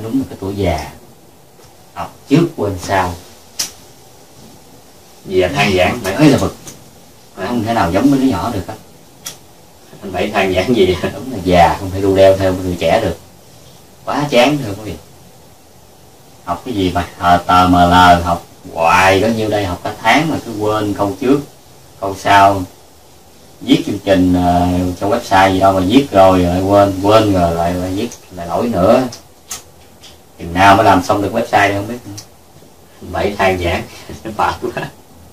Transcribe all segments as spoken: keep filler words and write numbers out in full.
đúng là cái tuổi già, học trước quên sau. Vì là than giảng Mày ơi là bực, mày không thể nào giống mấy đứa nhỏ được hết. Anh Bảy than giảng gì vậy? Đúng là già không thể đu đeo theo người trẻ được, quá chán thưa quý vị. Học cái gì mà hờ tờ mờ lờ, học hoài có nhiêu đây, học cả tháng mà cứ quên câu trước câu sau. Viết chương trình uh, trong website gì đâu mà viết rồi lại quên, quên rồi lại, lại viết lại lỗi nữa. Chừng nào mới làm xong được website đây không biết nữa. Bảy than giảng phạt quá.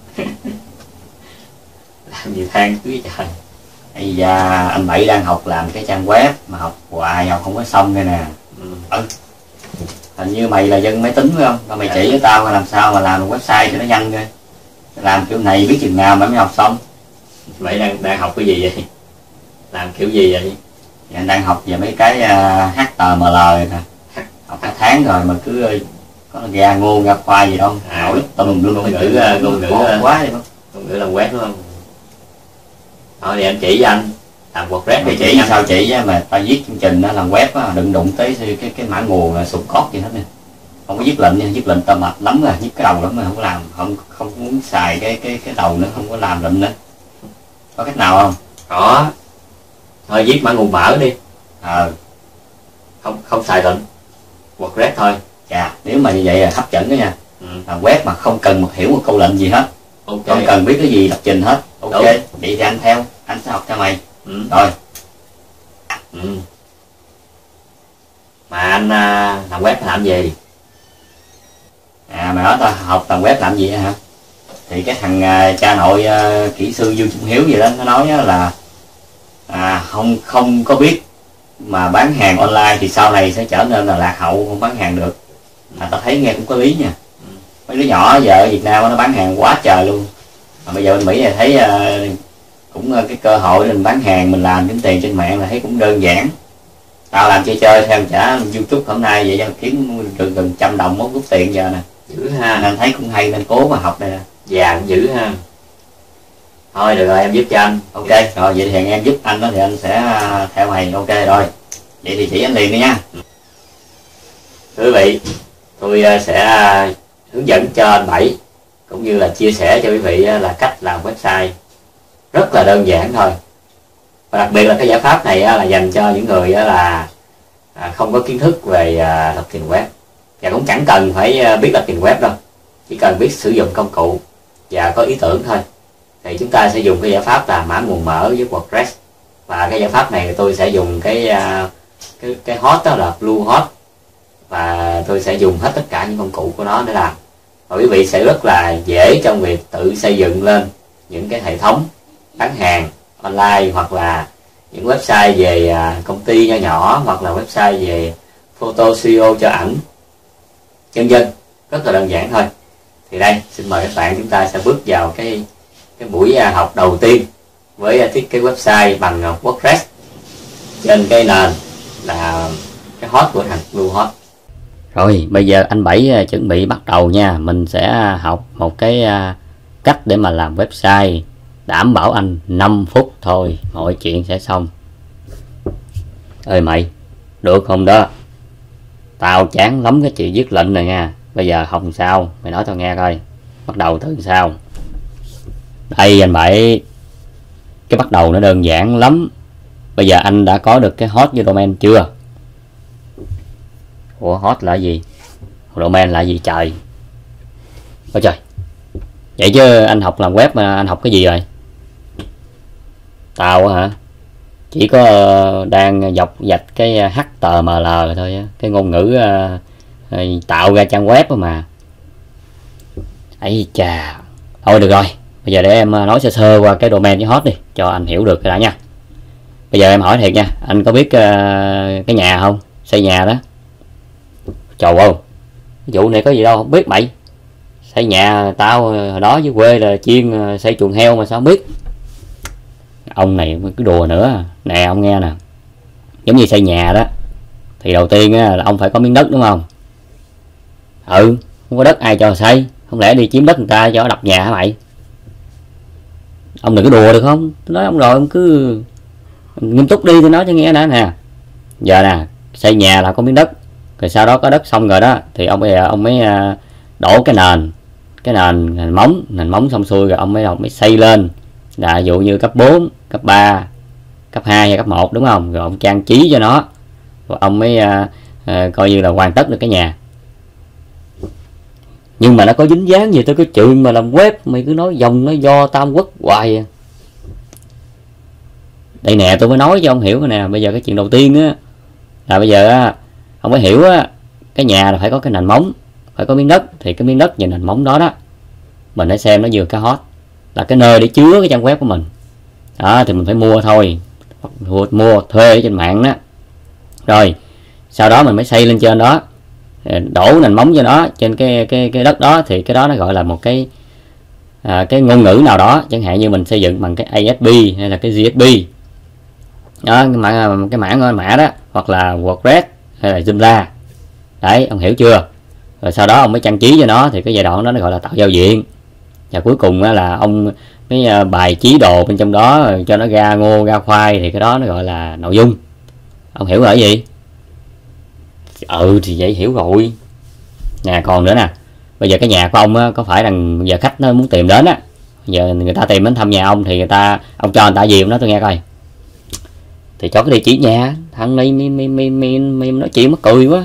Làm gì than cứ trời. Ây da, anh Bảy đang học làm cái trang web mà học hoài học không có xong đây nè. Ừ. Ừ. Hình như mày là dân máy tính phải không? Tao mày chỉ với tao làm sao mà làm được website cho nó nhanh coi. Làm kiểu này biết chừng nào mà mới học xong. Bảy đang đang học cái gì vậy? Làm kiểu gì vậy? Thì anh đang học về mấy cái uh, hát tờ em lờ nè. Học cả tháng rồi mà cứ có ra ngôn ra khoa gì đâu. À, nổi tùm lum ngôn ngữ ngôn ngữ quá vậy không? Ngôn ngữ làm web đúng không? Thôi thì anh chỉ cho anh làm WordPress để chỉ sao chỉ chứ mà tao viết chương trình đó làm web á, đừng đụng tới cái cái mã nguồn sụp code gì hết nè. Không có viết lệnh nha, viết lệnh tao mệt lắm rồi, nhức cái đầu lắm mà không có làm, không không muốn xài cái cái cái đầu nữa, không có làm lệnh nữa. Có cách nào không? Có. Thôi viết mã nguồn mở đi. Ờ. Không không xài lệnh WordPress thôi. Chà, nếu mà như vậy là hấp dẫn đó nha. Ừ. Làm web mà không cần một hiểu một câu lệnh gì hết. Okay. Không cần biết cái gì lập trình hết. Ok, đúng. Vậy thì anh theo, anh sẽ học cho mày. Ừ. Rồi. Ừ. Mà anh à, làm web làm gì? À mày nói tao học làm web làm gì hả? Thì cái thằng uh, cha nội uh, kỹ sư Dương Trung Hiếu gì đó nó nói là à, không không có biết mà bán hàng online thì sau này sẽ trở nên là lạc hậu, không bán hàng được. Mà tao thấy nghe cũng có lý nha. Mấy đứa nhỏ giờ ở Việt Nam nó bán hàng quá trời luôn. Mà bây giờ bên Mỹ này thấy uh, cũng uh, cái cơ hội mình bán hàng, mình làm kiếm tiền trên mạng là thấy cũng đơn giản. Tao làm chơi chơi theo trả YouTube hôm nay vậy cho kiếm được gần trăm đồng mốt rút tiền giờ nè. Dữ ha. Nên thấy cũng hay nên cố mà học đây nè. Già cũng dữ ha. Thôi được rồi, em giúp cho anh. Ok, rồi vậy thì em giúp anh đó thì anh sẽ theo mày. Ok rồi. Vậy thì chỉ anh liền đi nha. Thưa quý vị, tôi sẽ hướng dẫn cho anh Bảy cũng như là chia sẻ cho quý vị là cách làm website rất là đơn giản thôi. Và đặc biệt là cái giải pháp này là dành cho những người là không có kiến thức về lập trình web, và cũng chẳng cần phải biết lập trình web đâu, chỉ cần biết sử dụng công cụ và có ý tưởng thôi. Thì chúng ta sẽ dùng cái giải pháp là mã nguồn mở với WordPress. Và cái giải pháp này tôi sẽ dùng cái cái cái host đó là Bluehost, và tôi sẽ dùng hết tất cả những công cụ của nó để làm. Và quý vị sẽ rất là dễ trong việc tự xây dựng lên những cái hệ thống bán hàng online, hoặc là những website về công ty nhỏ nhỏ, hoặc là website về photo studio cho ảnh, vân vân. Rất là đơn giản thôi. Thì đây, xin mời các bạn chúng ta sẽ bước vào cái cái buổi học đầu tiên với thiết kế website bằng WordPress trên cái nền là cái host của thằng Bluehost. Rồi bây giờ anh Bảy chuẩn bị bắt đầu nha. Mình sẽ học một cái cách để mà làm website, đảm bảo anh năm phút thôi mọi chuyện sẽ xong. Ơi mày, được không đó? Tao chán lắm cái chuyện viết lệnh này nha. Bây giờ học sao mày nói tao nghe coi. Bắt đầu từ sao? Đây anh Bảy, cái bắt đầu nó đơn giản lắm. Bây giờ anh đã có được cái host với domain chưa? Ủa host là gì? Domain là gì trời? Ôi trời, vậy chứ anh học làm web mà anh học cái gì rồi? Tao hả? Chỉ có uh, đang dọc dạch cái hát tê em lờ thôi, cái ngôn ngữ uh, tạo ra trang web mà. Ấy chà. Thôi được rồi, bây giờ để em nói sơ sơ qua cái domain với host đi cho anh hiểu được cái đã nha. Bây giờ em hỏi thiệt nha, anh có biết uh, cái nhà không? Xây nhà đó. Trời ơi, vụ này có gì đâu không biết mày. Xây nhà tao hồi đó dưới quê là chuyên xây chuồng heo mà sao không biết. Ông này cứ đùa nữa. Nè ông nghe nè, giống như xây nhà đó thì đầu tiên là ông phải có miếng đất đúng không? Ừ, không có đất ai cho xây. Không lẽ đi chiếm đất người ta cho đập nhà hả mày? Ông đừng có đùa được không? Tôi nói ông rồi, ông cứ nghiêm túc đi, tôi nói cho nghe nè. Nè giờ nè, xây nhà là có miếng đất, Rồi sau đó có đất xong rồi đó thì ông bây giờ ông mới đổ cái nền, cái nền, nền móng nền móng xong xuôi rồi ông mới ông mới xây lên, là ví dụ như cấp bốn, cấp ba, cấp hai hay cấp một, đúng không? Rồi ông trang trí cho nó, rồi ông mới uh, uh, coi như là hoàn tất được cái nhà. Nhưng mà nó có dính dáng gì tới cái chuyện mà làm web, mày cứ nói dòng nó do Tam Quốc hoài à. Đây nè, tôi mới nói cho ông hiểu cái nè. Bây giờ cái chuyện đầu tiên á là bây giờ á ông phải hiểu á, cái nhà là phải có cái nền móng, phải có miếng đất. Thì cái miếng đất và nền móng đó đó mình phải xem nó vừa cái hot, là cái nơi để chứa cái trang web của mình đó, thì mình phải mua thôi, mua, mua thuê ở trên mạng đó. Rồi sau đó mình mới xây lên trên đó, đổ nền móng cho nó trên cái cái cái đất đó. Thì cái đó nó gọi là một cái à, cái ngôn ngữ nào đó, chẳng hạn như mình xây dựng bằng cái a ét pê hay là cái giê ét pê đó, cái mã cái mã mã đó, hoặc là WordPress hay là Joomla đấy, ông hiểu chưa? Rồi sau đó ông mới trang trí cho nó, thì cái giai đoạn đó nó gọi là tạo giao diện. Và cuối cùng là ông cái bài trí đồ bên trong đó cho nó ra ngô ra khoai, thì cái đó nó gọi là nội dung. Ông hiểu rồi gì? Ừ thì vậy hiểu rồi nè. Còn nữa nè, bây giờ cái nhà của ông á, có phải rằng giờ khách nó muốn tìm đến á, giờ người ta tìm đến thăm nhà ông thì người ta ông cho người ta gì ông nói tôi nghe coi, thì cho cái địa chỉ nhà. Thằng này mi mi mi mi, mi nói chuyện mắc cười quá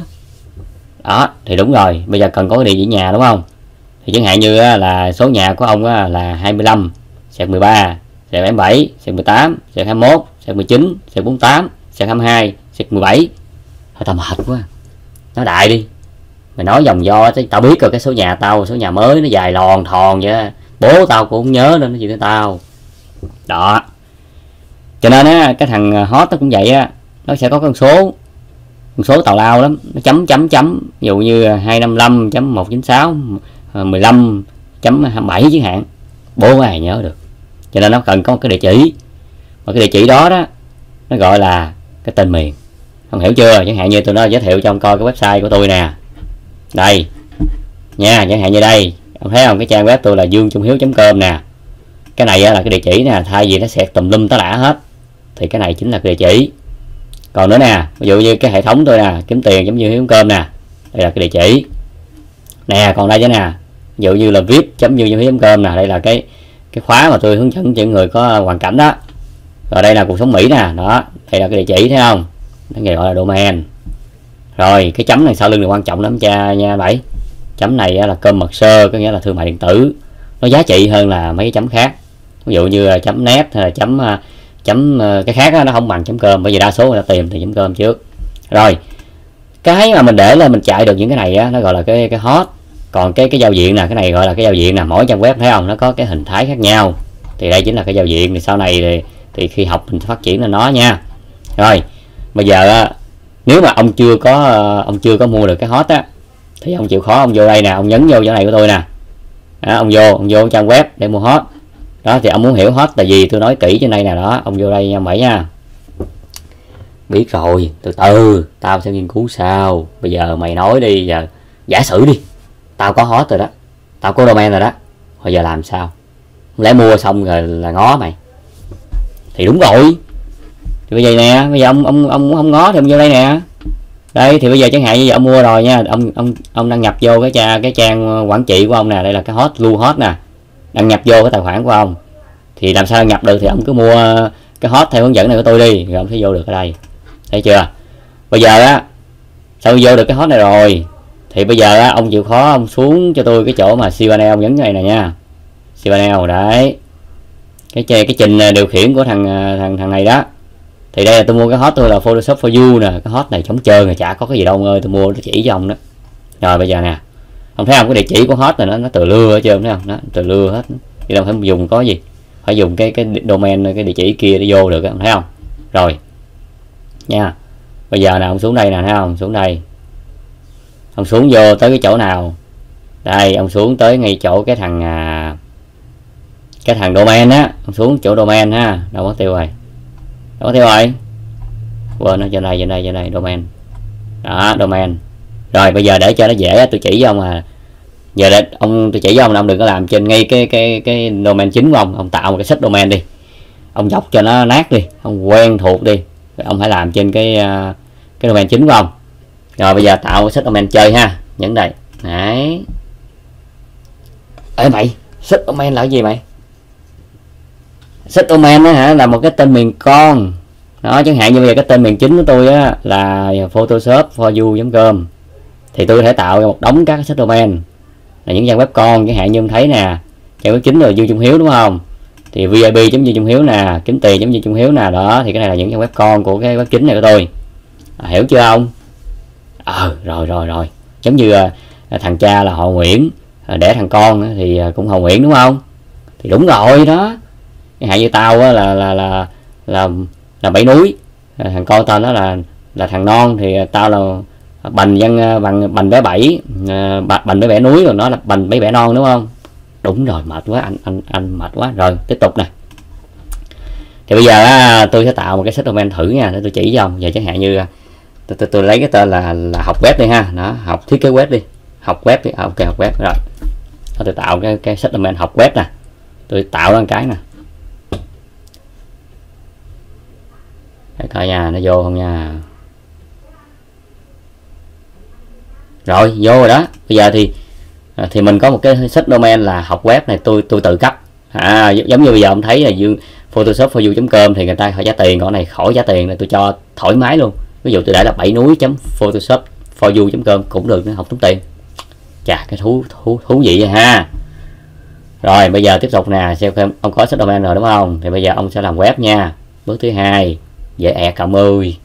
đó. Thì đúng rồi, bây giờ cần có cái địa chỉ nhà đúng không? Thì chẳng hạn như là số nhà của ông là hai mươi lăm xẹt mười ba xẹt bảy mươi bảy xẹt mười tám xẹt hai mươi mốt xẹt mười chín xẹt bốn mươi tám xẹt hai mươi hai xẹt mười bảy. Thôi tao mệt quá, nói đại đi. Mày nói vòng do tao biết rồi, cái số nhà tao, số nhà mới nó dài lòn thòn vậy, bố tao cũng không nhớ nên nó gì tới tao đó. Cho nên á cái thằng hot nó cũng vậy á, nó sẽ có con số con số tào lao lắm, nó chấm chấm chấm, ví dụ như hai năm lăm chấm một chín sáu mười lăm chấm hai mươi bảy chẳng hạn, bố ai nhớ được. Cho nên nó cần có một cái địa chỉ, và cái địa chỉ đó đó nó gọi là cái tên miền. Không hiểu chưa? Chẳng hạn như tôi nói giới thiệu cho ông coi cái website của tôi nè, đây nha, chẳng hạn như đây ông thấy không, cái trang web tôi là dương trung hiếu chấm com nè. Cái này là cái địa chỉ nè, thay vì nó sẽ tùm lum tá lả hết thì cái này chính là cái địa chỉ. Còn nữa nè, ví dụ như cái hệ thống tôi nè, kiếm tiền chấm dương hiếu com nè, đây là cái địa chỉ nè. Còn đây chứ nè, ví dụ như là vip chấm dương hiếu com nè, đây là cái cái khóa mà tôi hướng dẫn cho những người có hoàn cảnh đó. Rồi đây là cuộc sống Mỹ nè, đó đây là cái địa chỉ, thấy không, nó gọi là domain. Rồi cái chấm này sau lưng là quan trọng lắm cha nha bảy. Chấm này là commerce, có nghĩa là thương mại điện tử, nó giá trị hơn là mấy cái chấm khác. Ví dụ như là chấm net hay là chấm chấm cái khác đó, nó không bằng chấm com, bởi vì đa số người ta tìm thì chấm com trước. Rồi cái mà mình để lên mình chạy được những cái này á, nó gọi là cái cái hot. Còn cái cái giao diện nè, cái này gọi là cái giao diện nè, mỗi trang web thấy không, nó có cái hình thái khác nhau, thì đây chính là cái giao diện. Thì sau này thì, thì khi học mình phát triển lên nó nha. Rồi bây giờ nếu mà ông chưa có ông chưa có mua được cái hot á, thì ông chịu khó ông vô đây nè, ông nhấn vô chỗ này của tôi nè đó, ông vô ông vô trang web để mua hot đó. Thì ông muốn hiểu hot là gì tôi nói kỹ trên đây nè đó, ông vô đây nha bảy nha. Biết rồi, từ từ tao sẽ nghiên cứu sau. Bây giờ mày nói đi, giờ giả sử đi tao có hot rồi đó, tao có domain rồi đó, bây giờ làm sao? Không lẽ mua xong rồi là ngó mày? Thì đúng rồi. Thì bây giờ nè, bây giờ ông ông ông không ngó thì ông vô đây nè. Đây thì bây giờ chẳng hạn như giờ ông mua rồi nha, ông ông ông đăng nhập vô cái trang cái trang quản trị của ông nè, đây là cái hot lưu hot nè, đăng nhập vô cái tài khoản của ông. Thì làm sao đăng nhập được, thì ông cứ mua cái hot theo hướng dẫn này của tôi đi, rồi ông sẽ vô được ở đây. Thấy chưa? Bây giờ á, sau vô được cái hot này rồi thì bây giờ á, ông chịu khó ông xuống cho tôi cái chỗ mà xê panel, ông nhấn cái này nè nha, xê panel đấy, cái cái trình điều khiển của thằng thằng thằng này đó. Thì đây là tôi mua cái hot tôi là Photoshop for you nè, cái hot này chống trơn rồi, chả có cái gì đâu ông ơi, tôi mua nó chỉ cho ông đó. Rồi bây giờ nè, ông thấy không, cái địa chỉ của hot này nó nó từ lưa hết trơn, thấy không, nó từ lưa hết, thì đâu phải dùng có gì, phải dùng cái cái domain, cái địa chỉ kia để vô được, thấy không? Rồi nha, bây giờ nào ông xuống đây nè, thấy không, xuống đây, ông xuống vô tới cái chỗ nào đây, ông xuống tới ngay chỗ cái thằng à, cái thằng domain á, ông xuống chỗ domain ha, đâu mất tiêu rồi, đâu mất tiêu rồi, quên nó, trên đây trên đây trên đây domain đó, domain. Rồi bây giờ để cho nó dễ tôi chỉ với ông à, giờ để ông tôi chỉ với ông là ông đừng có làm trên ngay cái cái cái domain chính của ông, ông tạo một cái set domain đi, ông dọc cho nó nát đi, ông quen thuộc đi, rồi ông hãy làm trên cái cái domain chính của ông. Rồi bây giờ tạo settlement chơi ha, nhấn đây. Đấy. Ê mày, settlement là cái gì mày? Settlement á hả, là một cái tên miền con. Đó, chẳng hạn như bây giờ cái tên miền chính của tôi á là photoshop for you chấm com, thì tôi có thể tạo ra một đống các settlement là những trang web con, chẳng hạn như em thấy nè, trang web chính rồi Du Trung Hiếu đúng không, thì vip chấm Du Trung Hiếu nè, kiếm tiền chấm Du Trung Hiếu nè, đó thì cái này là những trang web con của cái web chính này của tôi. À, hiểu chưa không? Ờ à, rồi rồi rồi, giống như à, thằng cha là họ Nguyễn, à, đẻ thằng con thì cũng họ Nguyễn đúng không, thì đúng rồi đó. Cái hạn như tao á, là là là là là Bảy Núi, à, thằng con tao đó là là thằng Non, thì tao là Bành dân bằng Bành bé Bảy, à, Bành bé Bẻ Núi, rồi nó là Bành bé Bẻ Non đúng không? Đúng rồi, mệt quá anh anh anh mệt quá. Rồi tiếp tục nè. Thì bây giờ á, tôi sẽ tạo một cái settlement thử nha, để tôi chỉ cho ông. Giờ chẳng hạn như tôi, tôi, tôi lấy cái tên là là học web đi ha, đó, học thiết kế web đi, học web đi, à, ok học web rồi. Đó, tôi tạo cái cái settlement học web nè, tôi tạo ra một cái nè, để coi nha, nó vô không nha. Rồi vô rồi đó. Bây giờ thì thì mình có một cái subdomain là học web này, tôi tôi tự cấp. À, giống như bây giờ ông thấy là dương photoshop for you chấm com thì người ta phải trả tiền, còn này khỏi trả tiền, này tôi cho thoải mái luôn. Ví dụ tôi để là bảy núi chấm photoshop for you chấm com cũng được, nó không tốn tiền. Chà, cái thú thú thú vị vậy ha. Rồi bây giờ tiếp tục nè, xem ông có subdomain rồi đúng không, thì bây giờ ông sẽ làm web nha. Bước thứ hai, dễ ẹt cả mươi.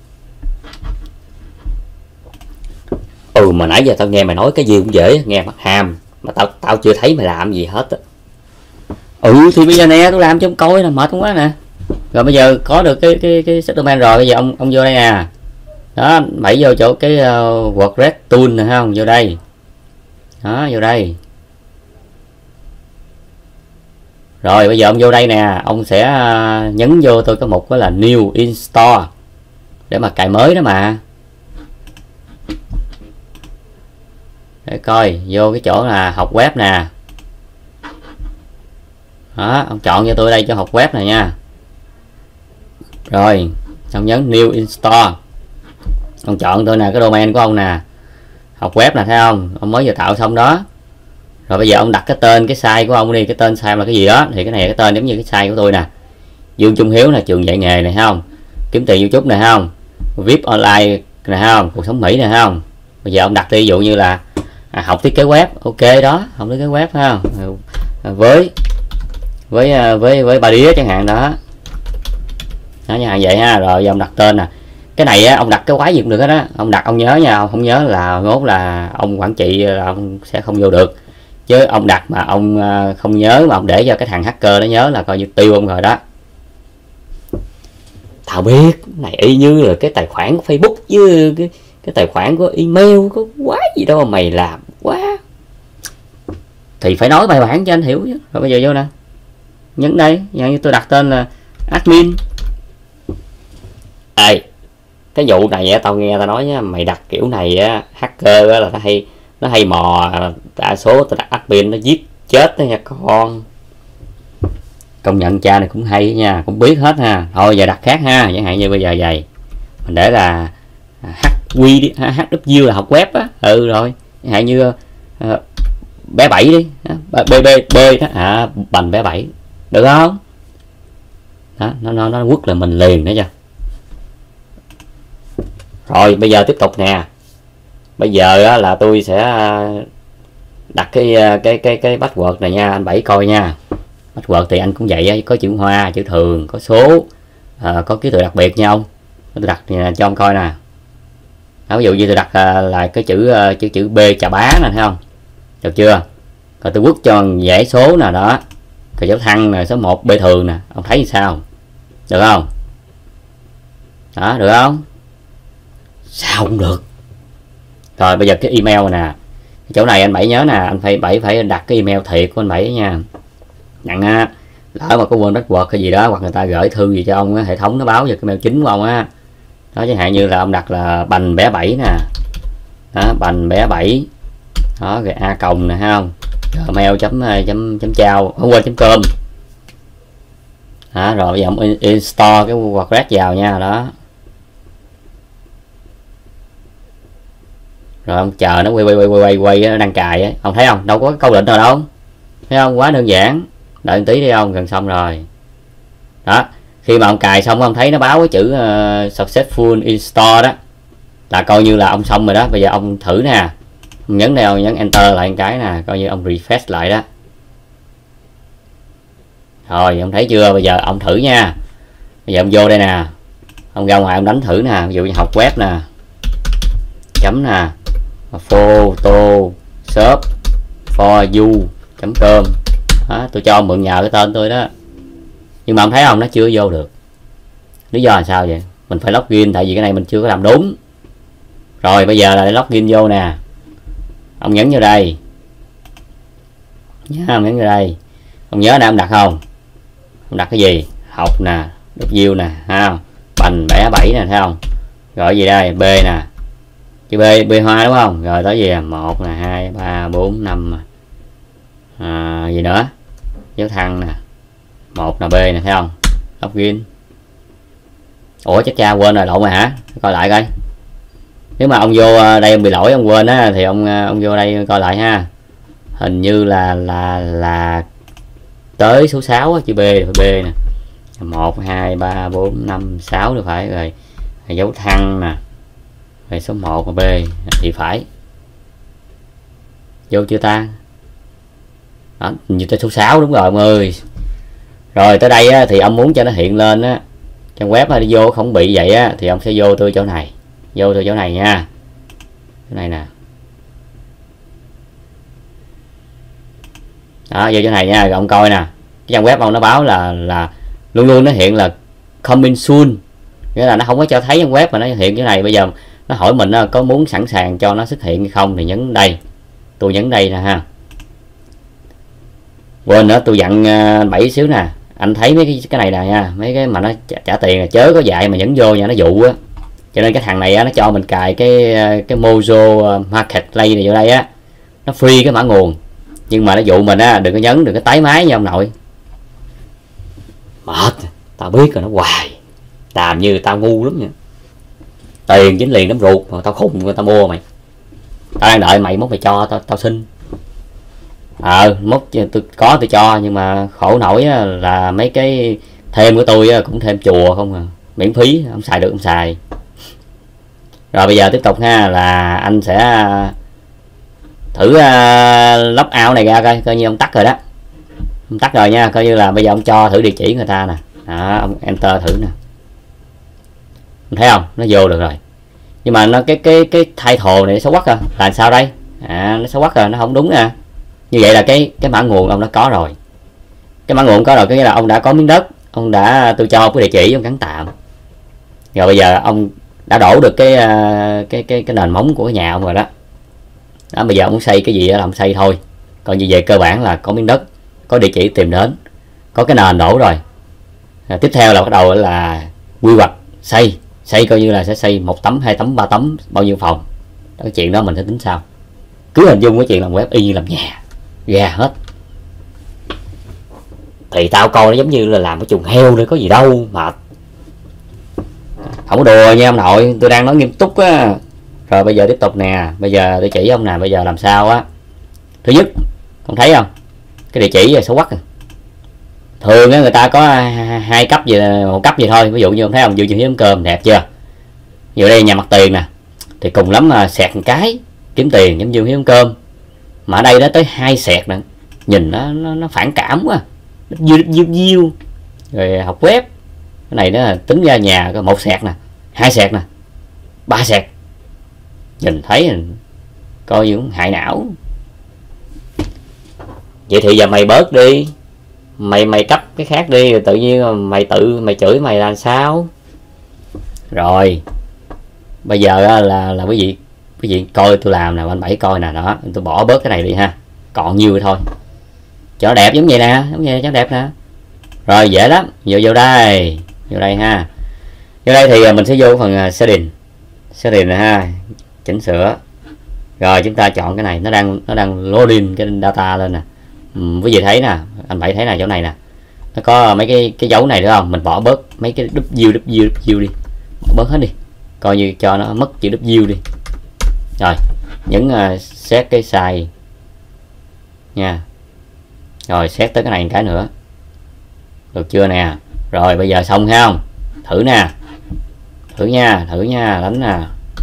Ừ mà nãy giờ tao nghe mày nói cái gì cũng dễ, nghe mặt hàm mà tao tao chưa thấy mày làm gì hết á. Ừ thì bây giờ nè, tôi làm cho ông coi là mệt quá nè. Rồi bây giờ có được cái cái cái subdomain rồi, bây giờ ông ông vô đây nè. Đó, đẩy vô chỗ cái uh, WordPress tool nè không, vô đây. Đó, vô đây. Rồi bây giờ ông vô đây nè, ông sẽ uh, nhấn vô tôi có một cái là new install để mà cài mới đó mà. Để coi vô cái chỗ là học web nè. Đó, ông chọn cho tôi đây cho học web này nha. Rồi xong nhấn new install, ông chọn tôi nè, cái domain của ông nè, học web nè, thấy không, ông mới vừa tạo xong đó. Rồi bây giờ ông đặt cái tên cái site của ông đi, cái tên site là cái gì đó, thì cái này cái tên giống như cái site của tôi nè, Dương Trung Hiếu là trường dạy nghề này, không kiếm tiền YouTube này, không vip online này, không cuộc sống Mỹ này, không. Bây giờ ông đặt đi, ví dụ như là à, học thiết kế web, ok đó, học thiết kế web ha, với với với với ba đĩa chẳng hạn đó, đó như hàng vậy ha. Rồi giờ ông đặt tên nè, cái này á, ông đặt cái quái gì cũng được hết á, ông đặt ông nhớ nha, ông không nhớ là ngốt là ông quản trị là ông sẽ không vô được, chứ ông đặt mà ông không nhớ mà ông để cho cái thằng hacker nó nhớ là coi như tiêu ông rồi đó. Tao biết này y như là cái tài khoản của Facebook với cái cái tài khoản của email, có quá gì đâu mà mày làm quá, thì phải nói bài bản cho anh hiểu chứ. Rồi bây giờ vô nè, nhấn đây, như tôi đặt tên là admin. Ê, cái vụ này á, tao nghe tao nói nha, mày đặt kiểu này á, hacker á, là nó hay nó hay mò, đa số tao đặt admin nó giết chết đó nha con. Công nhận cha này cũng hay nha, cũng biết hết ha. Thôi giờ đặt khác ha, chẳng hạn như bây giờ vậy mình để là hq đi, hw là học web á, ừ rồi chẳng hạn như uh, bé bảy đi, bb b đó, à Bành bé bảy được không? Đó, nó nó nó quất là mình liền nữa chưa. Rồi bây giờ tiếp tục nè, bây giờ á, là tôi sẽ đặt cái cái cái cái password này nha, anh Bảy coi nha. Password thì anh cũng vậy, có chữ hoa, chữ thường, có số, à, có ký tự đặc biệt nha ông. Tôi đặt cho ông coi nè. Đó, ví dụ như tôi đặt là cái chữ chữ chữ B chà bá nè, thấy không? Được chưa? Rồi tôi quất cho dãy số nè, đó. Rồi dấu thăng nè, số một B thường nè, ông thấy sao? Được không? Đó, được không? Sao cũng được. Rồi bây giờ cái email nè, chỗ này anh Bảy nhớ nè, anh phải Bảy phải đặt cái email thiệt của anh Bảy nha. Nhận á, lỡ mà có quên password hay gì đó, hoặc người ta gửi thư gì cho ông á, hệ thống nó báo về cái mail chính của ông á. Đó, chẳng hạn như là ông đặt là Bành bé bảy nè, đó, Bành bé bảy đó, rồi a còng nè, thấy không, gmail chấm chấm chấm chao không quên chấm com. Đó, rồi bây giờ ông install cái WordPress vào nha. Đó, Rồi ông chờ nó quay quay quay quay quay, quay nó đang cài ấy. Ông thấy không, đâu có câu lệnh nào đâu, thấy không, quá đơn giản. Đợi một tí đi ông, gần xong rồi đó. Khi mà ông cài xong ông thấy nó báo cái chữ uh, successful install đó, là coi như là ông xong rồi đó. Bây giờ ông thử nè, ông nhấn đây, ông nhấn enter lại một cái nè, coi như ông refresh lại đó. Rồi ông thấy chưa, bây giờ ông thử nha. Bây giờ ông vô đây nè, ông ra ngoài ông đánh thử nè, ví dụ như học web nè, chấm nè, photoshop for you chấm com đó, tôi cho mượn nhờ cái tên tôi đó. Nhưng mà ông thấy không, nó chưa vô được. Lý do là sao vậy? Mình phải login, tại vì cái này mình chưa có làm đúng. Rồi bây giờ là để login vô nè, ông nhấn vô đây nhá, ông nhấn vô đây. Ông nhớ nè, ông đặt không, ông đặt cái gì, học nè, đúc view nè, ha, bành bẻ bảy nè, thấy không? Rồi gì đây, b nè, chữ b, b hoa đúng không? Rồi tới gì à, một nè, hai ba bốn năm à, gì nữa, dấu thăng nè, một là b nè, thấy không? Login. Ủa chắc cha quên rồi, lộn rồi hả? Coi lại coi. Nếu mà ông vô đây ông bị lỗi, ông quên á, thì ông ông vô đây coi lại ha. Hình như là là là tới số sáu á, chữ b phải b nè, một hai ba bốn năm sáu được phải rồi, dấu thăng nè, rồi số một và b thì phải. Vô chưa ta? Đó, như tới số sáu đúng rồi ông ơi. Rồi tới đây á, thì ông muốn cho nó hiện lên á, trang web á, đi vô không bị vậy á, thì ông sẽ vô tôi chỗ này, vô tôi chỗ này nha, chỗ này nè. Đó, vô chỗ này nha, rồi ông coi nè, cái trang web ông nó báo là là luôn luôn nó hiện là coming soon, nghĩa là nó không có cho thấy trang web mà nó hiện chỗ này. Bây giờ nó hỏi mình có muốn sẵn sàng cho nó xuất hiện hay không thì nhấn đây, tôi nhấn đây nè ha. Quên nữa, tôi dặn bảy xíu nè, anh thấy mấy cái cái này nè nha, mấy cái mà nó trả, trả tiền là chớ có dạy mà nhấn vô nha, nó dụ á. Cho nên cái thằng này á, nó cho mình cài cái cái Mojo Marketplace này vô đây á, nó free cái mã nguồn, nhưng mà nó dụ mình á, đừng có nhấn, đừng có tái máy nha ông nội. Mệt, tao biết rồi, nó hoài làm như tao ngu lắm nha, tiền dính liền đấm ruột mà tao khùng người ta mua mày, tao đang đợi mày mốt mày cho tao, tao xin. Ờ mốt tôi có tôi cho, nhưng mà khổ nổi á, là mấy cái thêm của tôi á, cũng thêm chùa không à, miễn phí, không xài được không xài. Rồi bây giờ tiếp tục ha, là anh sẽ thử uh, log out này ra coi, coi như ông tắt rồi đó, ông tắt rồi nha, coi như là bây giờ ông cho thử địa chỉ người ta nè, đó, ông enter thử nè, ông thấy không, nó vô được rồi. Nhưng mà nó cái cái cái title này nó xấu quắc à, là sao đây? À nó xấu quắc rồi, nó không đúng nè. Như vậy là cái cái mã nguồn ông đã có rồi, cái mã nguồn có rồi, có nghĩa là ông đã có miếng đất, ông đã, tôi cho cái địa chỉ ông gắn tạm, rồi bây giờ ông đã đổ được cái cái cái cái nền móng của cái nhà ông rồi đó. Đó, bây giờ ông xây cái gì là ông xây thôi, còn như về cơ bản là có miếng đất, có địa chỉ tìm đến, có cái nền đổ rồi. À, tiếp theo là bắt đầu là quy hoạch xây, xây coi như là sẽ xây một tấm, hai tấm, ba tấm, bao nhiêu phòng đó, cái chuyện đó mình sẽ tính sau. Cứ hình dung cái chuyện làm web y như làm nhà ra hết, thì tao coi nó giống như là làm cái chuồng heo nữa, có gì đâu mà không có đùa nha ông nội, tôi đang nói nghiêm túc á. Rồi bây giờ tiếp tục nè, bây giờ tôi chỉ ông nè, bây giờ làm sao á. Thứ nhất, ông thấy không, cái địa chỉ là xấu quắc à. Thường á người ta có hai cấp gì, một cấp gì thôi. Ví dụ như ông thấy không, dụ như hiếm cơm đẹp chưa, ví dụ đây nhà mặt tiền nè, thì cùng lắm mà sẹt một cái kiếm tiền giống như hiếm cơm, mà ở đây nó tới hai sẹt nè, nhìn nó nó, nó phản cảm quá, nó diêu diêu diêu. Rồi học web cái này nó tính ra nhà có một sẹt nè, hai sẹt nè, ba sẹt, nhìn thấy coi như cũng hại não. Vậy thì giờ mày bớt đi, mày mày cấp cái khác đi, rồi tự nhiên mày tự mày chửi mày là sao? Rồi bây giờ là là quý vị quý vị coi tôi làm nè, anh Bảy coi nè, đó tôi bỏ bớt cái này đi ha, còn nhiêu thôi cho nó đẹp giống vậy nè, giống vậy cho nó đẹp nè. Rồi dễ lắm, vô vô đây, vô đây ha, vô đây thì mình sẽ vô phần setting, setting này ha, chỉnh sửa. Rồi chúng ta chọn cái này, nó đang nó đang loading cái data lên nè. Ừ, quý vị thấy nè, anh Bảy thấy nè, chỗ này nè, nó có mấy cái cái dấu này đúng không, mình bỏ bớt mấy cái W W W đi, bỏ bớt hết đi, coi như cho nó mất chữ W đi. Rồi nhấn uh, set cái size nha. Rồi set tới cái này một cái nữa, được chưa nè? Rồi bây giờ xong ha, không thử nè, thử nha, thử nha, đánh nè.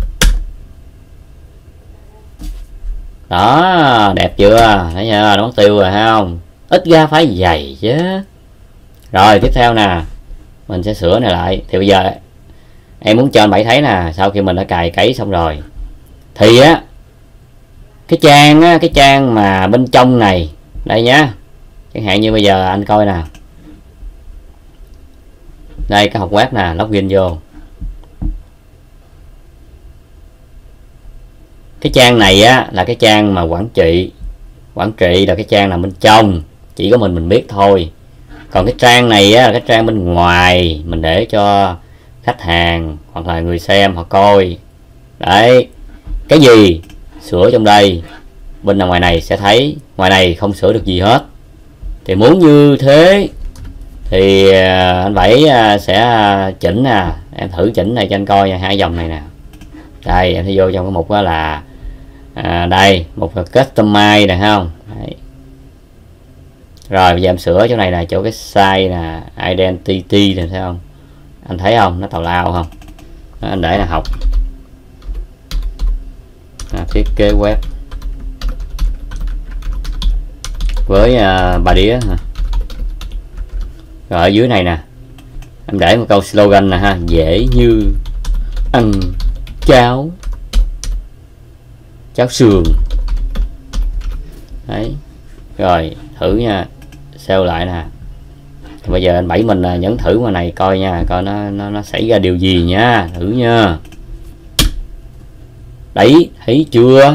Đó, đẹp chưa? Thấy chưa? Nó mất tiêu rồi không? Ít ra phải dày chứ. Rồi tiếp theo nè, mình sẽ sửa này lại. Thì bây giờ em muốn cho anh Bảy thấy nè, sau khi mình đã cài cấy xong rồi thì á, cái trang á, cái trang mà bên trong này đây nhá, chẳng hạn như bây giờ anh coi nè, đây cái học web nè, login vô cái trang này á, là cái trang mà quản trị. Quản trị là cái trang nằm bên trong, chỉ có mình mình biết thôi. Còn cái trang này á, là cái trang bên ngoài, mình để cho khách hàng hoặc là người xem họ coi. Đấy, cái gì sửa trong đây bên ngoài này sẽ thấy, ngoài này không sửa được gì hết. Thì muốn như thế thì anh Bảy sẽ chỉnh nè, em thử chỉnh này cho anh coi nha, hai dòng này nè. Đây em thấy vô trong cái mục đó là à, đây một là customize này không. Đấy. Rồi bây giờ em sửa chỗ này là chỗ cái size nè, identity này, thấy không? Anh thấy không, nó tào lao không? Đó, anh để là học à, thiết kế web với à, bà đĩa hả? Rồi ở dưới này nè em để một câu slogan nè ha, dễ như ăn cháo cháo sườn. Đấy, rồi thử nha, sale lại nè. Bây giờ anh Bảy mình nhấn thử ngoài này coi nha, coi nó nó nó xảy ra điều gì nha, thử nha. Đấy, thấy chưa?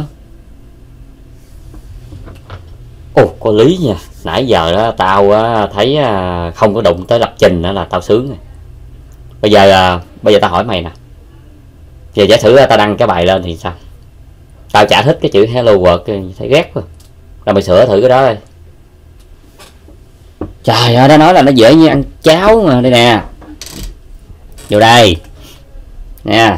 Ồ, có lý nha. Nãy giờ đó tao thấy không có đụng tới lập trình nữa là tao sướng rồi. Bây giờ bây giờ tao hỏi mày nè. Giờ giả sử tao đăng cái bài lên thì sao? Tao chả thích cái chữ hello world, thấy ghét quá. Rồi mày sửa thử cái đó đi. Trời ơi, nó nói là nó dễ như ăn cháo mà. Đây nè, vô đây nè,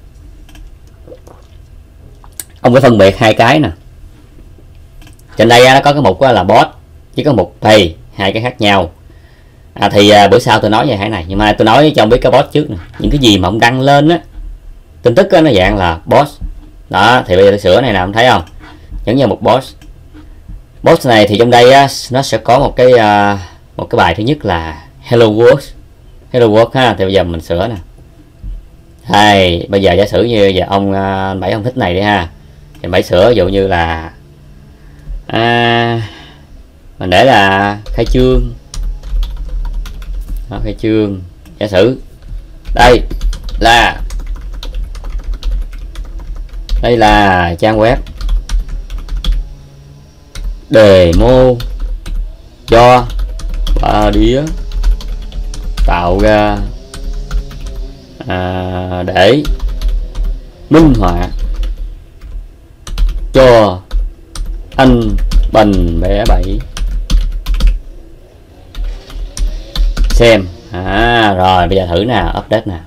ông phải phân biệt hai cái nè. Trên đây nó có cái mục là boss chứ có mục pay, hai cái khác nhau. À, thì à, bữa sau tôi nói về cái này, nhưng mà tôi nói cho ông biết cái boss trước nè. Những cái gì mà ông đăng lên á, tin tức á, nó dạng là boss đó. Thì bây giờ tôi sửa này nè, ông thấy không? Nhấn vào mục boss. Boss này thì trong đây á, nó sẽ có một cái uh, một cái bài thứ nhất là hello world, hello world ha. Thì bây giờ mình sửa nè. Đây, bây giờ giả sử như giờ ông uh, Bảy không thích này đi ha, thì Bảy sửa ví dụ như là à, mình để là khai trương đó, khai trương. Giả sử đây là đây là trang web demo cho bà đĩa tạo ra à, để minh họa cho anh Bành bé Bảy xem. À, rồi bây giờ thử nè, update nè.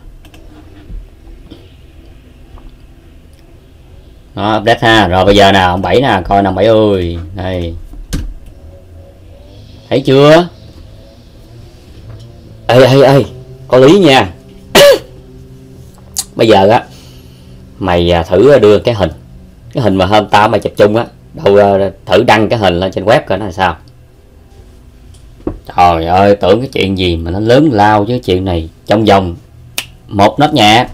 Đó, update ha. Rồi bây giờ nào ông Bảy nè, coi nè Bảy ơi, đây thấy chưa? Ê ê ê, có lý nha. Bây giờ á mày thử đưa cái hình cái hình mà hôm tao mày chụp chung á, đâu thử đăng cái hình lên trên web coi nó là sao. Trời ơi, tưởng cái chuyện gì mà nó lớn lao chứ, chuyện này trong vòng một nốt nhạc.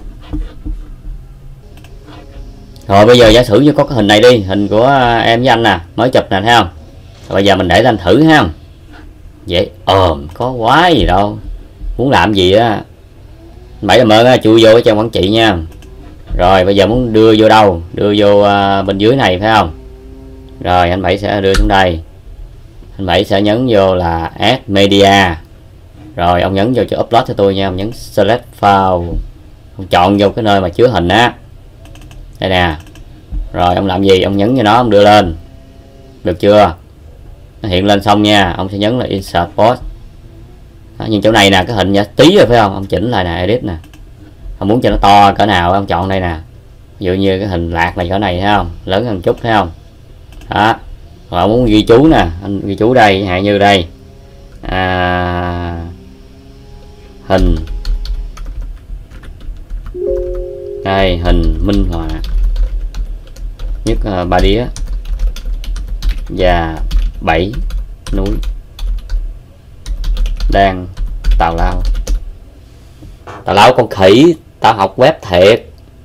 Rồi bây giờ giả sử như có cái hình này đi, hình của em với anh nè, mới chụp nè, thấy không? Rồi bây giờ mình để lên thử ha. Vậy ờm có quá gì đâu, muốn làm gì á Bảy làm ơn chui vô cái trang quản trị nha. Rồi bây giờ muốn đưa vô đâu, đưa vô uh, bên dưới này phải không? Rồi anh Bảy sẽ đưa xuống đây, anh Bảy sẽ nhấn vô là add media. Rồi ông nhấn vô cho upload cho tôi nha, ông nhấn select file, ông chọn vô cái nơi mà chứa hình á, đây nè. Rồi ông làm gì, ông nhấn vô nó, ông đưa lên, được chưa? Nó hiện lên xong nha, ông sẽ nhấn là insert post. Đó, nhưng chỗ này nè, cái hình nhỏ tí rồi phải không? Ông chỉnh lại nè, edit nè, ông muốn cho nó to cỡ nào ông chọn đây nè, ví dụ như cái hình lạc này chỗ này thấy không, lớn hơn chút thấy không đó. Họ muốn ghi chú nè, anh ghi chú đây, hạn như đây à, hình đây, hình minh họa nhất uh, Ba Đĩa và bảy núi đang tào lao. Tào lao con khỉ, tao học web thiệt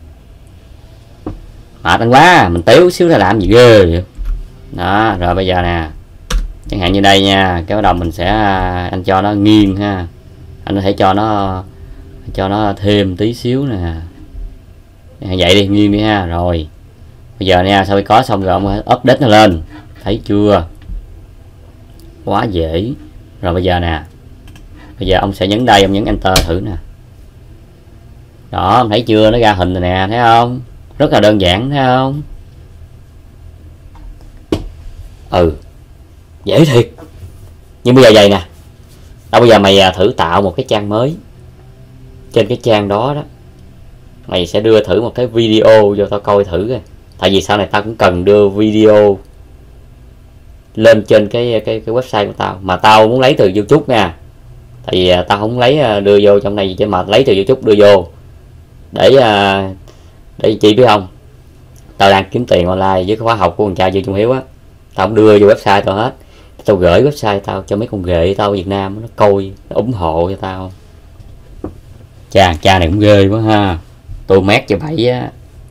mệt anh quá, mình téo xíu ra làm gì ghê vậy đó. Rồi bây giờ nè, chẳng hạn như đây nha, cái bắt đầu mình sẽ anh cho nó nghiêng ha, anh có thể cho nó cho nó thêm tí xíu nè, vậy đi, nghiêng đi ha. Rồi bây giờ nha, sau khi có xong rồi ông update nó lên, thấy chưa, quá dễ. Rồi bây giờ nè, bây giờ ông sẽ nhấn đây, ông nhấn enter thử nè, đó ông thấy chưa, nó ra hình rồi nè, thấy không, rất là đơn giản thấy không. Ừ, dễ thiệt. Nhưng bây giờ vậy nè, đâu bây giờ mày thử tạo một cái trang mới, trên cái trang đó đó mày sẽ đưa thử một cái video cho tao coi thử coi. Tại vì sau này tao cũng cần đưa video lên trên cái cái cái website của tao, mà tao muốn lấy từ YouTube nha. Tại vì tao không lấy đưa vô trong này chứ, mà lấy từ YouTube đưa vô để để chị biết không, tao đang kiếm tiền online với cái khóa học của con trai Dương Trung Hiếu á, tao không đưa vô website tao hết, tao gửi website tao cho mấy con ghệ tao ở Việt Nam nó coi, nó ủng hộ cho tao. Cha cha này cũng ghê quá ha, tôi mét cho bảy á.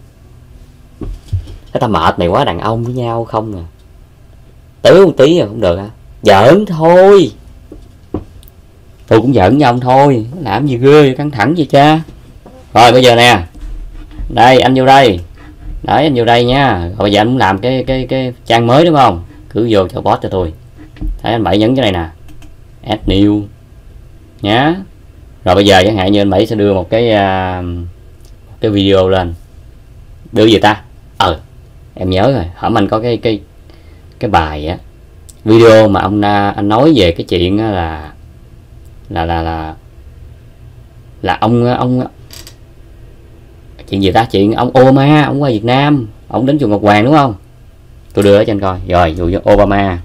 Cái tao mệt mày quá, đàn ông với nhau không nè, tứ một tí rồi cũng được hả, giỡn thôi, tôi cũng giỡn với ông thôi, làm gì ghê căng thẳng vậy cha. Rồi bây giờ nè, đây anh vô đây, đấy anh vô đây nha. Rồi bây giờ anh muốn làm cái cái cái trang mới đúng không, cứ vô cho boss cho tôi, thấy anh Bảy nhấn cái này nè, add new nhá. Rồi bây giờ chẳng hạn như anh Bảy sẽ đưa một cái uh, một cái video lên, đưa gì ta, ờ em nhớ rồi, hổm anh có cái cái cái bài á, video mà ông anh nói về cái chuyện là là là là là ông ông chuyện gì ta, chuyện ông Obama ông qua Việt Nam, ông đến chùa Ngọc Hoàng đúng không, tôi đưa ở cho anh coi. Rồi dụ như Obama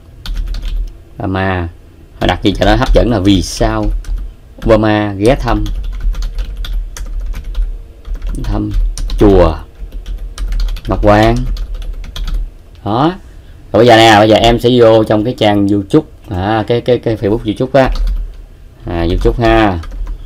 Obama họ đặt gì cho nó hấp dẫn là vì sao Obama ghé thăm thăm chùa Ngọc Hoàng đó. Rồi bây giờ nè, bây giờ em sẽ vô trong cái trang YouTube à, cái cái cái Facebook YouTube á, à, YouTube ha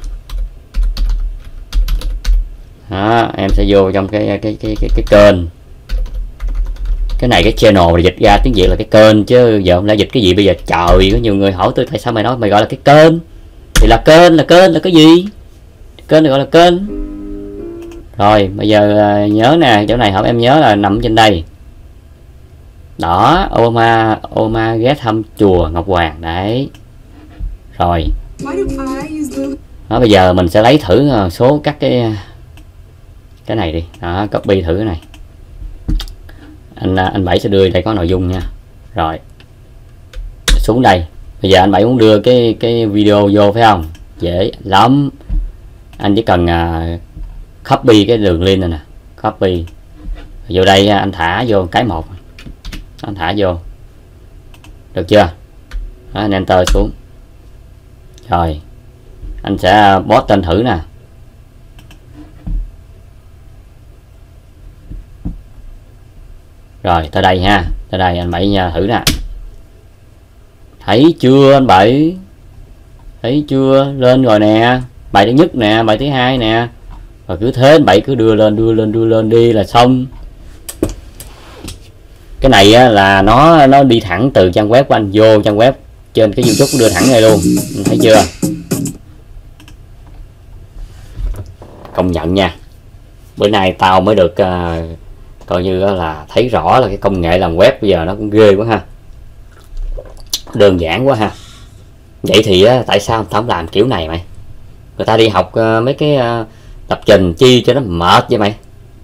đó, em sẽ vô trong cái cái cái cái cái kênh, cái này cái channel là dịch ra tiếng Việt là cái kênh chứ giờ không lẽ dịch cái gì bây giờ. Trời, có nhiều người hỏi tôi tại sao mày nói mày gọi là cái kênh, thì là kênh là kênh là cái gì, kênh là gọi là kênh. Rồi bây giờ nhớ nè, chỗ này hỏi em nhớ là nằm trên đây đó, Obama Obama ghé thăm chùa Ngọc Hoàng đấy. Rồi đó, bây giờ mình sẽ lấy thử số các cái cái này đi đó, copy thử cái này, anh anh Bảy sẽ đưa đây có nội dung nha. Rồi xuống đây, bây giờ anh Bảy muốn đưa cái cái video vô phải không, dễ lắm, anh chỉ cần uh, copy cái đường link này nè, copy vô đây, anh thả vô cái một, anh thả vô được chưa đó, anh enter xuống. Rồi anh sẽ post tên thử nè, rồi tới đây ha, tới đây anh Bảy nha, thử nè, thấy chưa anh Bảy, thấy chưa, lên rồi nè, bài thứ nhất nè, bài thứ hai nè, rồi cứ thế anh Bảy cứ đưa lên đưa lên đưa lên đi là xong. Cái này á, là nó nó đi thẳng từ trang web của anh vô trang web trên cái YouTube, đưa thẳng này luôn, anh thấy chưa, công nhận nha, bữa nay tao mới được uh, coi như là thấy rõ là cái công nghệ làm web bây giờ nó cũng ghê quá ha, đơn giản quá ha. Vậy thì á, tại sao tao không làm kiểu này mày, người ta đi học uh, mấy cái uh, lập trình chi cho nó mệt vậy mày.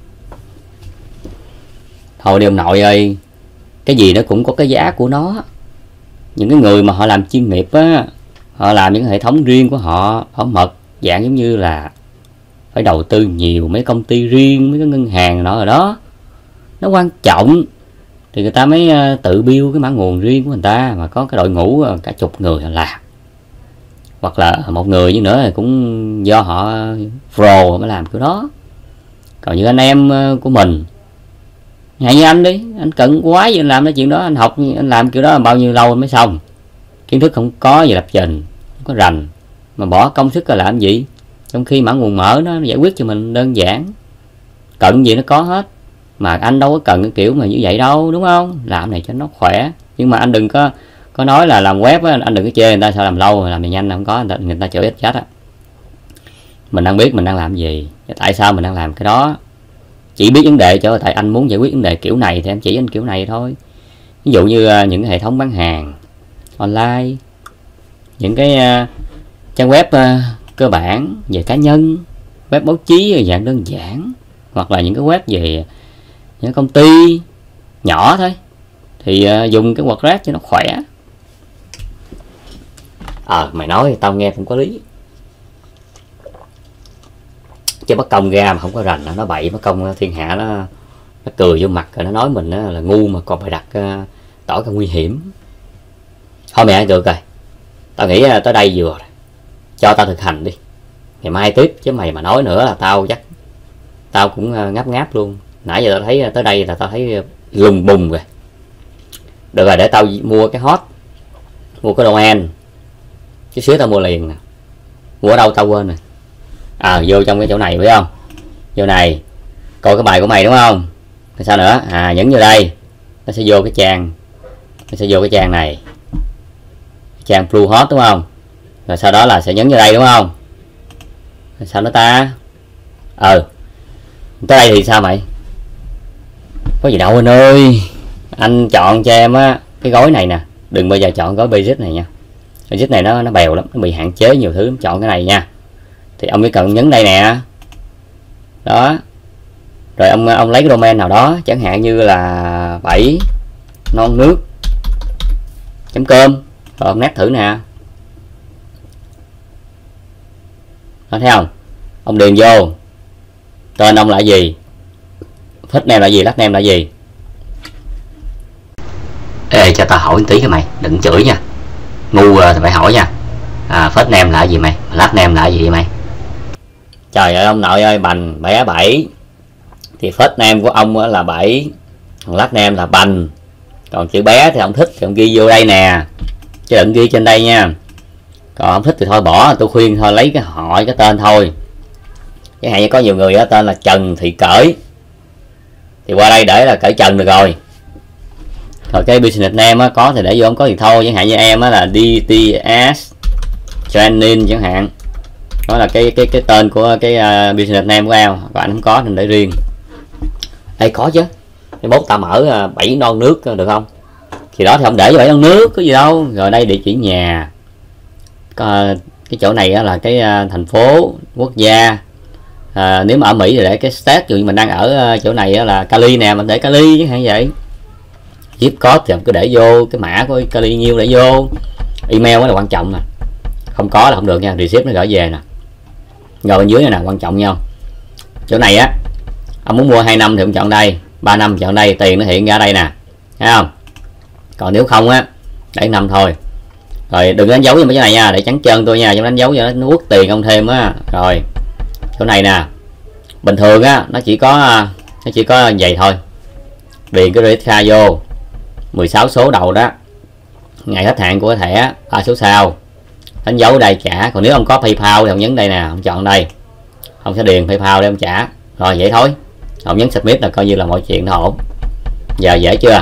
Thôi đi ông nội ơi, cái gì nó cũng có cái giá của nó. Những cái người mà họ làm chuyên nghiệp á, họ làm những hệ thống riêng của họ, họ mật dạng giống như là phải đầu tư nhiều, mấy công ty riêng, mấy cái ngân hàng nọ rồi đó, nó quan trọng thì người ta mới tự build cái mã nguồn riêng của người ta, mà có cái đội ngũ cả chục người làm, hoặc là một người như nữa thì cũng do họ pro mới làm kiểu đó. Còn như anh em của mình, hãy như anh đi, anh cần quá gì anh làm cái chuyện đó, anh học anh làm kiểu đó bao nhiêu lâu mới xong, kiến thức không có gì lập trình, không có rành mà bỏ công sức ra làm gì, trong khi mã nguồn mở nó giải quyết cho mình đơn giản, cần gì nó có hết. Mà anh đâu có cần cái kiểu mà như vậy đâu, đúng không? Làm này cho nó khỏe, nhưng mà anh đừng có có nói là làm web á, anh đừng có chê người ta sao làm lâu làm gì nhanh, không có, người ta, người ta chửi ít chết á. Mình đang biết mình đang làm gì, tại sao mình đang làm cái đó, chỉ biết vấn đề cho tại anh muốn giải quyết vấn đề kiểu này thì em chỉ anh kiểu này thôi. Ví dụ như uh, những cái hệ thống bán hàng online, những cái uh, trang web uh, cơ bản về cá nhân, web báo chí dạng đơn giản, hoặc là những cái web về những công ty nhỏ thôi thì uh, dùng cái WordPress cho nó khỏe. Ờ à, mày nói tao nghe cũng có lý, chứ bất công ra mà không có rành nó bậy, bất công thiên hạ nó nó cười vô mặt rồi nó nói mình là ngu mà còn phải đặt uh, tỏ ra nguy hiểm. Thôi mẹ được rồi, tao nghĩ tới đây vừa rồi, cho tao thực hành đi, ngày mai tiếp, chứ mày mà nói nữa là tao chắc tao cũng uh, ngáp ngáp luôn. Nãy giờ tao thấy tới đây là tao thấy lùng bùng rồi. Được rồi, để tao mua cái hot, mua cái domain, chứ xíu tao mua liền nè. Mua ở đâu tao quên rồi. À vô trong cái chỗ này phải không, vô này coi cái bài của mày đúng không, rồi sao nữa, à nhấn vô đây nó sẽ vô cái trang, nó sẽ vô cái trang này, trang Bluehost đúng không, rồi sau đó là sẽ nhấn vô đây đúng không, rồi sao nữa ta, ờ tới đây thì sao mày, có gì đâu anh ơi, anh chọn cho em á cái gói này nè, đừng bao giờ chọn gói basic này nha, basic này nó nó bèo lắm, nó bị hạn chế nhiều thứ, chọn cái này nha. Thì ông chỉ cần nhấn đây nè, đó, rồi ông ông lấy cái domain nào đó, chẳng hạn như là bảy non nước chấm com, rồi ông nét thử nè, đó, thấy không, ông điền vô tên ông là gì, thích name là gì, last name là gì. Ê cho tao hỏi một tí cái mày, đừng chửi nha, ngu thì phải hỏi nha. À, first name là gì mày, last name là gì mày? Trời ơi ông nội ơi, Bành bé bảy thì first name của ông là bảy, còn last name là Bành, còn chữ bé thì ông thích thì ông ghi vô đây nè, chứ đừng ghi trên đây nha. Còn ông thích thì thôi bỏ, tôi khuyên thôi lấy cái họ cái tên thôi. Chẳng hạn như có nhiều người đó, tên là Trần Thị Cởi thì qua đây để là Cởi Trần được rồi. Rồi cái business name á, có thì để vô, không có thì thôi. Chẳng hạn như em á là đê tê ét Training chẳng hạn, đó là cái cái cái tên của cái uh, business name của em, còn anh không có nên để riêng. Đây có chứ, cái bốt tao mở uh, bảy non nước được không, thì đó thì không để cho bảy non nước có gì đâu. Rồi đây địa chỉ nhà, có, cái chỗ này là cái uh, thành phố, quốc gia. À, nếu mà ở Mỹ thì để cái state, ví dụ như mình đang ở uh, chỗ này là Cali nè, mình để Cali chứ hạn vậy. Zip code thì cứ để vô cái mã của Cali nhiêu để vô. Email đó là quan trọng nè, không có là không được nha, receipt nó gửi về nè. Rồi bên dưới này nè quan trọng nhau, chỗ này á ông muốn mua hai năm thì ông chọn đây, ba năm chọn đây, tiền nó hiện ra đây nè, thấy không. Còn nếu không á để năm thôi. Rồi đừng đánh dấu cho mấy cái này nha, để trắng trơn tôi nha, cho đánh dấu cho nó quất tiền ông thêm á. Rồi chỗ này nè, bình thường á nó chỉ có nó chỉ có vậy thôi, điền cái rate card vô mười sáu số đầu đó, ngày hết hạn của cái thẻ, ba số sau, đánh dấu đây trả. Còn nếu ông có PayPal thì ông nhấn đây nè, ông chọn đây, ông sẽ điền PayPal để ông trả. Rồi vậy thôi, ông nhấn submit là coi như là mọi chuyện nó ổn. Giờ dễ chưa?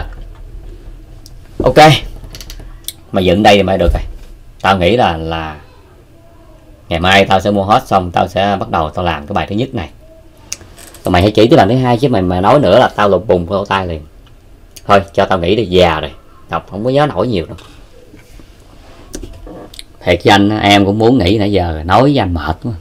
Ok, mà dựng đây thì mới được rồi. Tao nghĩ là là ngày mai tao sẽ mua hot xong tao sẽ bắt đầu tao làm cái bài thứ nhất này. Còn mày hãy chỉ tới bài thứ hai, chứ mày mà nói nữa là tao lục bùng lỗ tai liền. Thôi cho tao nghĩ đi, già rồi, đọc không có nhớ nổi nhiều đâu. Thiệt với anh, em cũng muốn nghỉ nãy giờ, nói với anh mệt quá.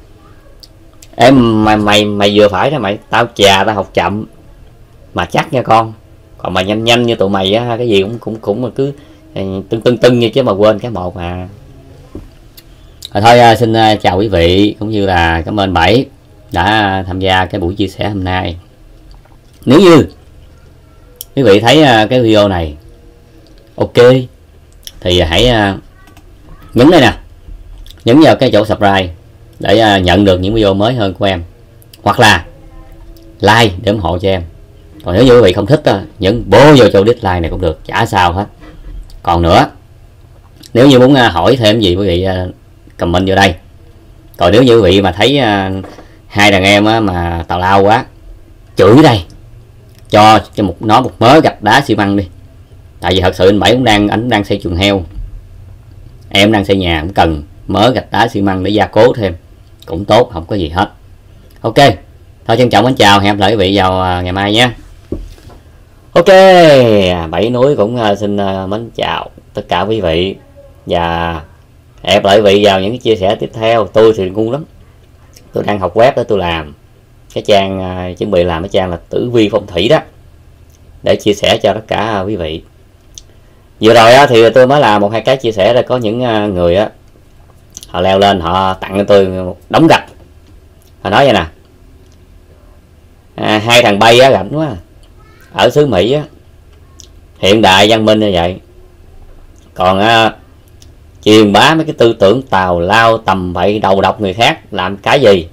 Em mày mày mày vừa phải đó mày, tao già tao học chậm mà chắc nha con. Còn mà nhanh nhanh như tụi mày á, cái gì cũng cũng cũng mà cứ tưng tưng tưng như chứ mà quên cái một à. Rồi thôi xin chào quý vị cũng như là cảm ơn Bảy đã tham gia cái buổi chia sẻ hôm nay. Nếu như quý vị thấy cái video này ok thì hãy nhấn đây nè, nhấn vào cái chỗ subscribe để nhận được những video mới hơn của em, hoặc là like để ủng hộ cho em. Còn nếu như quý vị không thích nhấn bố vô chỗ dislike này cũng được, chả sao hết. Còn nữa, nếu như muốn hỏi thêm gì quý vị comment vô đây. Còn nếu như quý vị mà thấy hai đàn em mà tào lao quá, chửi đây, cho cho một nó một mớ gạch đá xi măng đi. Tại vì thật sự anh Bảy cũng đang anh đang xây chuồng heo, em đang xây nhà, cũng cần mớ gạch đá xi măng để gia cố thêm, cũng tốt, không có gì hết. Ok, thôi trân trọng mến chào, hẹn gặp lại quý vị vào ngày mai nhé. Ok, Bảy Núi cũng xin mến chào tất cả quý vị và hẹn gặp lại quý vị vào những cái chia sẻ tiếp theo. Tôi thì ngu lắm, tôi đang học web để tôi làm cái trang, chuẩn bị làm cái trang là tử vi phong thủy đó, để chia sẻ cho tất cả quý vị. Vừa rồi á, thì tôi mới làm một hai cái chia sẻ là có những người á, họ leo lên họ tặng cho tôi một đống gạch. Họ nói vậy nè, à, hai thằng bay á rảnh quá, ở xứ Mỹ á, hiện đại văn minh như vậy, còn à, truyền bá mấy cái tư tưởng tào lao tầm bậy đầu độc người khác làm cái gì.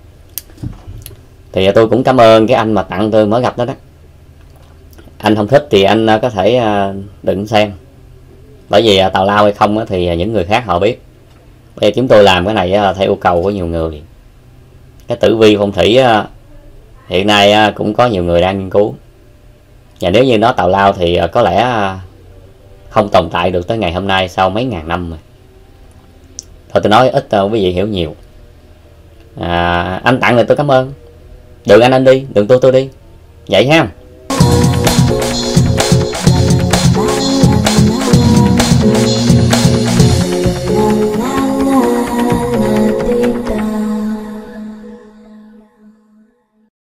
Thì tôi cũng cảm ơn cái anh mà tặng tôi mới gặp đó đó. Anh không thích thì anh có thể đừng xem, bởi vì tào lao hay không thì những người khác họ biết. Bây giờ chúng tôi làm cái này là theo yêu cầu của nhiều người. Cái tử vi phong thủy hiện nay cũng có nhiều người đang nghiên cứu, và nếu như nó tào lao thì có lẽ không tồn tại được tới ngày hôm nay sau mấy ngàn năm rồi. Thôi tôi nói ít quý vị hiểu nhiều. à, Anh tặng này tôi cảm ơn, đường anh anh đi, đường tôi tôi đi vậy ha.